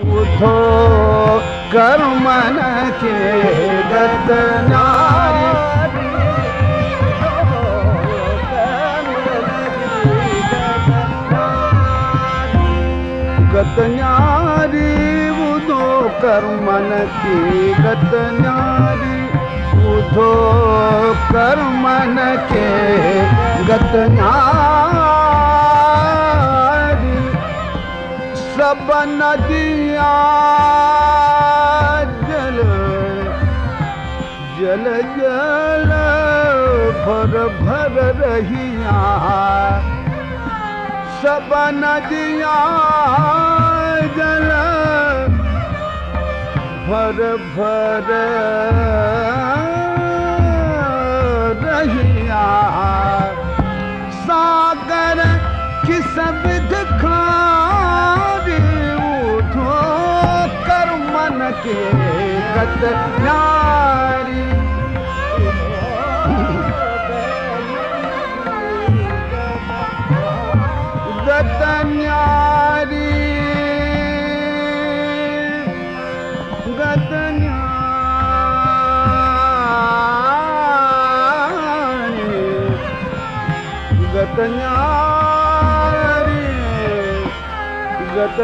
Udho Karman के गत न्यारी गत न्यारी उधो कर्मन की गत न्यारी उधो कर्मन के गत न्यारी सब नदियाँ जल जल जल भर भर रहिया सब नदियाँ जल भर भर रहिया सागर किस विध खारी उठो कर्मन के गत न्यारी गत न्यारी गत न्यारी गत न्यारी गत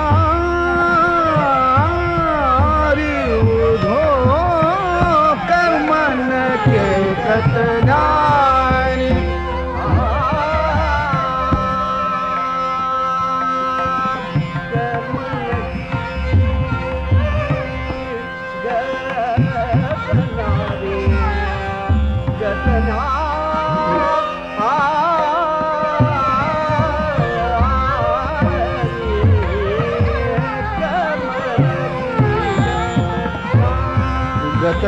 न्यारी उधो कर्मन के गत न्यारी गत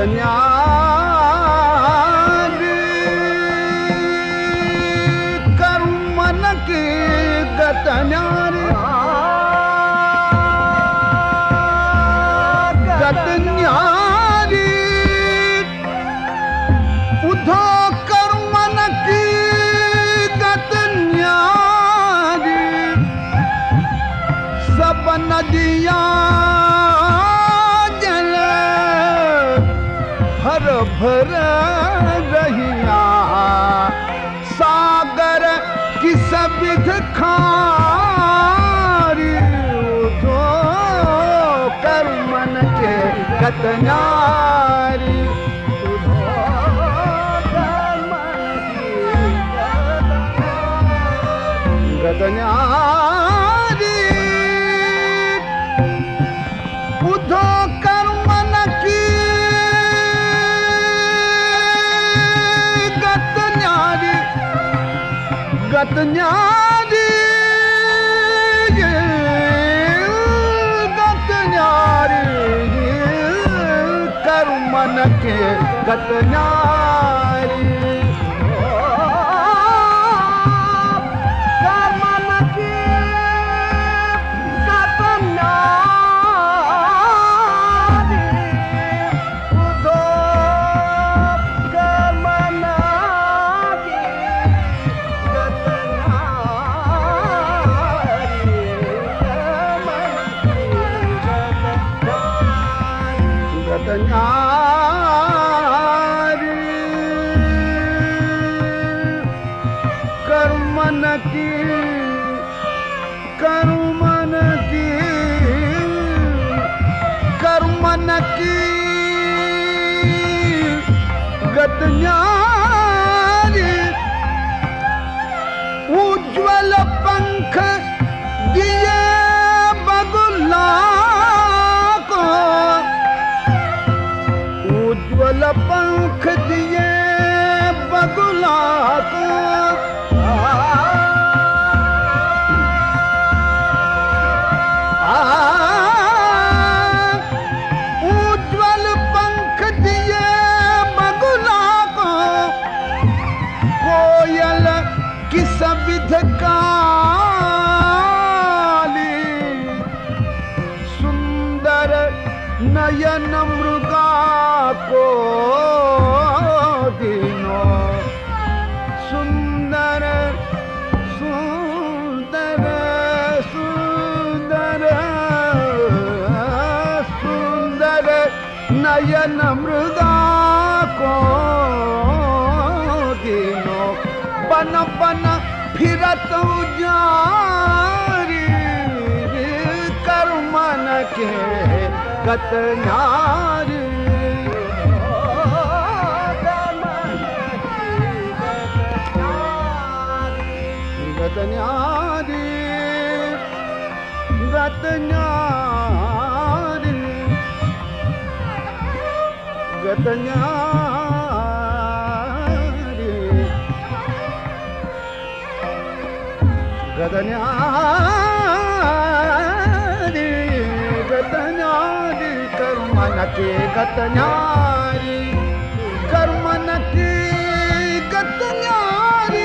न्यारी कर्मन की गत न्यारी गत न्यारी उधो कर्मन की गत न्यारी सब नदियाँ भर भर रहिया सागर किस विध खारी उधो कर्मन के गत न्यारी उधो कर्मन की गत न्यारी उधो कर्मन की गत न्यारी गत न्यारी कर्मन के गत न्यारी कर्मन की गत न्यारी उधो कर्मन गत न्यारी कर्मन की कर्मन की कर्मन की गत न्यारी उज्ज्वल पंख दिए बगुला को उज्ज्वल पंख दिए बगुला को उज्ज्वल पंख दिए बगुला को कोयल किस विध काली सुंदर नयन मृगा को दिनो सुंदर सुंदर सुंदर नयन मृगा को दीनो बन बन फिरत जारी कर्मन के गत नारी गत न्यारी गत न्यारी गत न्यारी गत न्यारी गत न्यारी कर्मन के गत न्यारी कर्मन के गत न्यारी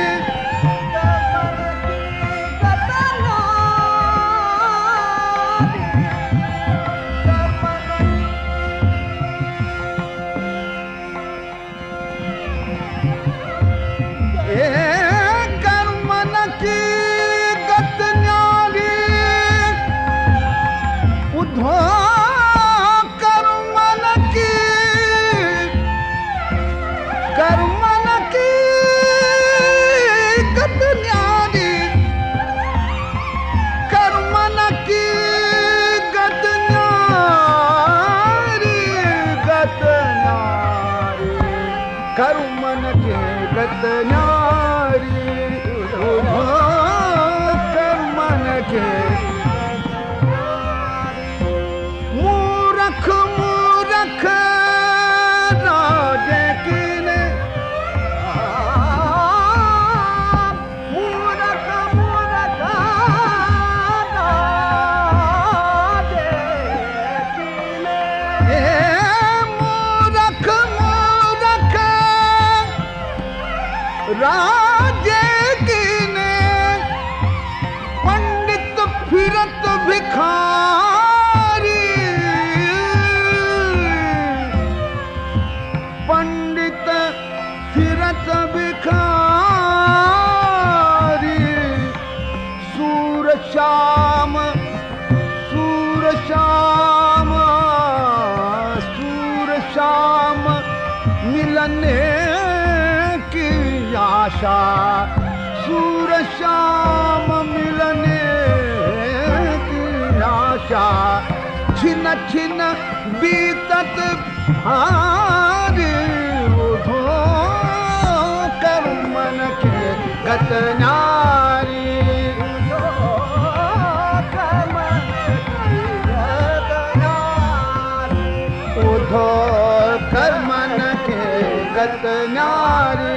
कर्मन की गत न्यारी उधो कर्मन की गत न्यारी कर्मन की गत न्यारी गत न्यारी कर्मन के गत न्यारी कर्मन के मूरख मूरख राजे कीने मूरख मूरख राजे कीने मूरख मूरख राजे कीने पंडित फिरत भिखारी पंडित फिरत भिखारी सूर श्याम सूर श्याम सूर श्याम मिलने की आशा सूर श्याम मिलने की आशा छिन छिन बीतत भारी उधो कर्मन के गत नारी उधो कर्मन के गत नारी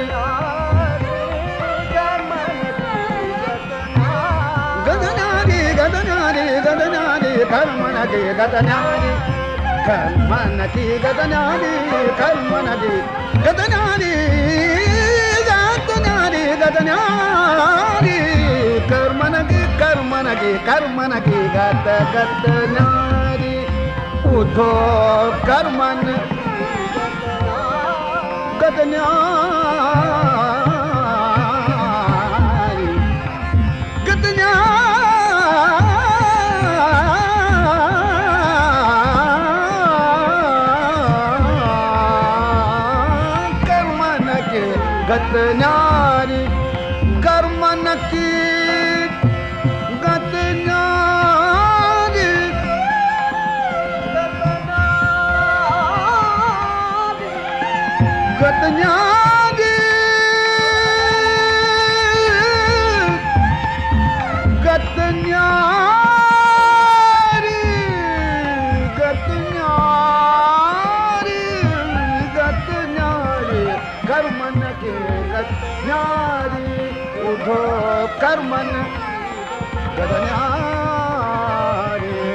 कर्मन की गत न्यारी कर्मन की गत न्यारी कर्मन की गत न्यारी गत न्यारी गत न्यारी कर्मन की कर्मन की कर्मन की गत गत न्यारी उधो कर्मन गत न्यारी गत न्यारी गत न्यारी कर्मन की गत न्यारी गत न्यारी गत न्यारी गत न्यारी गत न्यारी कर्मन के गत न्यारी उधो कर्मन गत न्यारी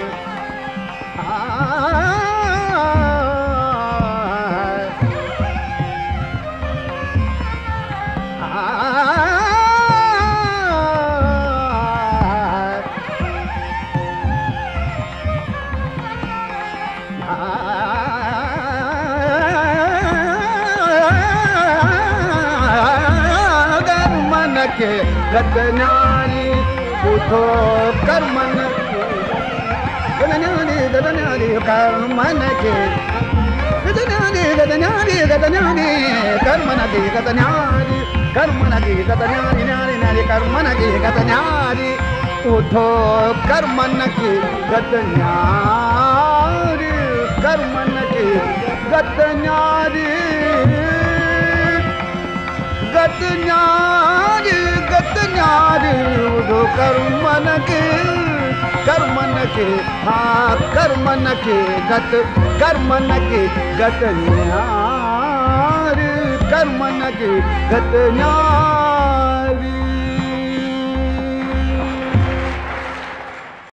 के गत न्यारी उठो कर्मन गत न्यारी कर्मन के न्यारी गत न्यारी गत न्यारी कर्म न की गत न्यारी कर्म न की गत न्यारी न्यारी न्यारी कर्म न की गत न्यारी उठो कर्म न की गत न्यारी कर्म न की गत न्यारी गत न्यारी गत न्यारी उठो कर्म न की हाँ कर्म न की गत न्यारी कर्म न की गत न्यारी